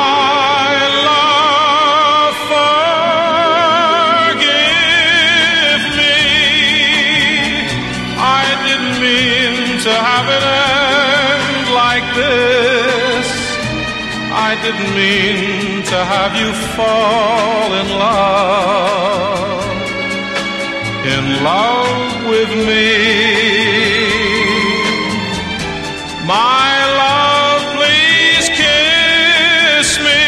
My love, forgive me. I didn't mean to have it end like this. I didn't mean to have you fall in love with me. My love, please kiss me.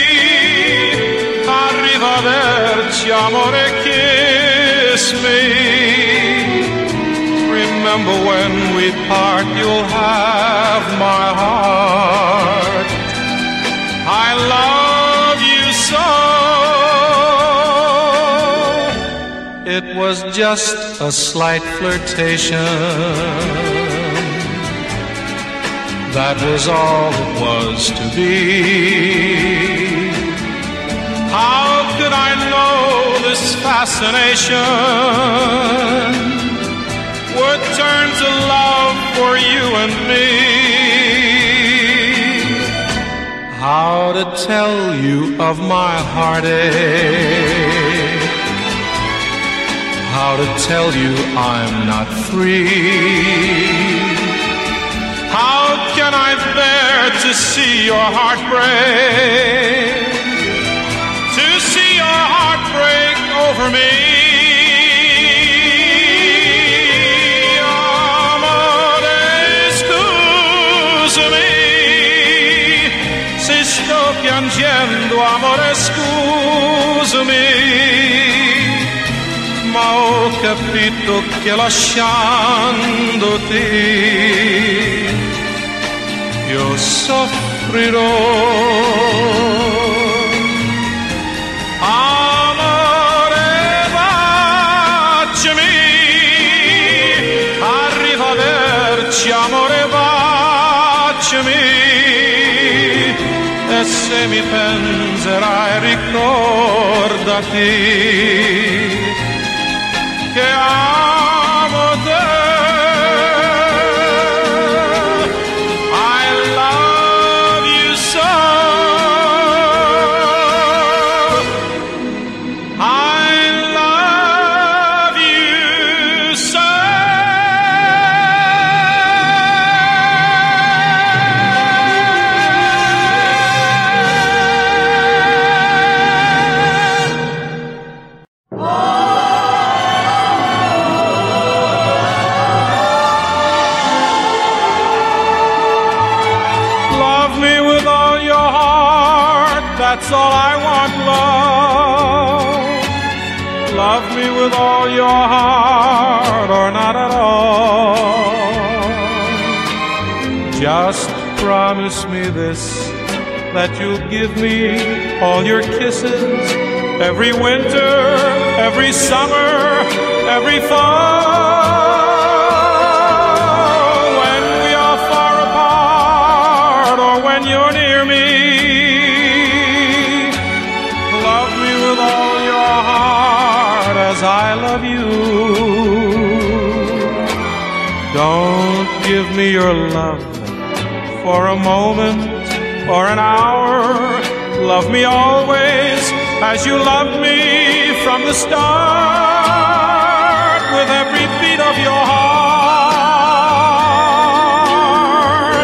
Arrivederci, amore, kiss me. Remember when we part, you'll have my heart. I love you so. It was just a slight flirtation. That was all it was to be. How could I know this fascination would turn to love for you and me? How to tell you of my heartache? How to tell you I'm not free? How can I bear to see your heart break? To see your heart break over me? Amore, scusami. Se sto piangendo, amore, scusami. Ma ho capito che lasciandoti io soffrirò. Amore, baciami. Arrivederci, amore, baciami. E se mi penserai, ricordati che amo te. I love you so. I love you so. That's all I want, love. Love me with all your heart or not at all. Just promise me this, that you'll give me all your kisses every winter, every summer, every fall. When we are far apart or when you're near me, as I love you. Don't give me your love for a moment or an hour. Love me always as you loved me from the start, with every beat of your heart.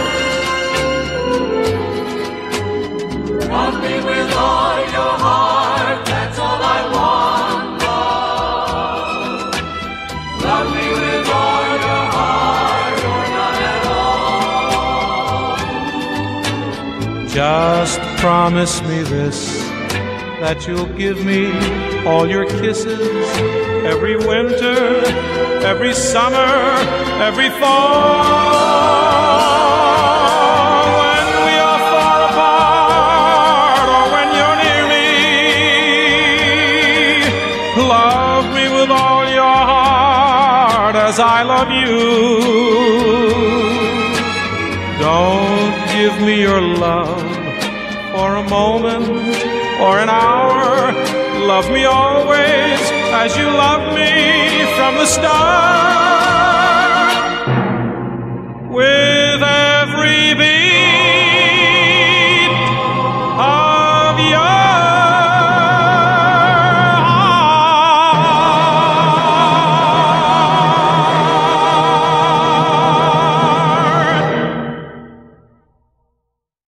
Love me with all your heart, that's all I want. Just promise me this, that you'll give me all your kisses every winter, every summer, every fall. When we are far apart or when you're near me, love me with all your heart as I love you. Don't give me your love for a moment or an hour. Love me always as you loved me from the start.